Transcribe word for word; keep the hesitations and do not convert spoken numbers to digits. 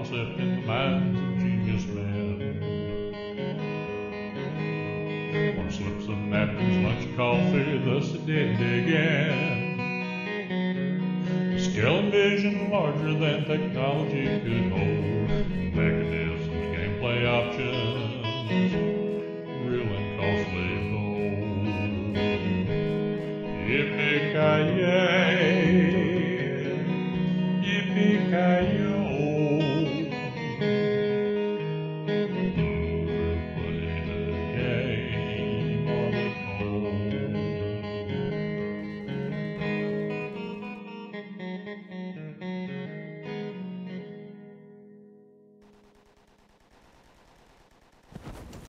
concept in the minds of genius men. One slips of napkins, lunch, coffee, thus the day began. A scale and vision larger than technology could hold. Mechanisms, gameplay options, real and costly gold. Yippee-ki-yay.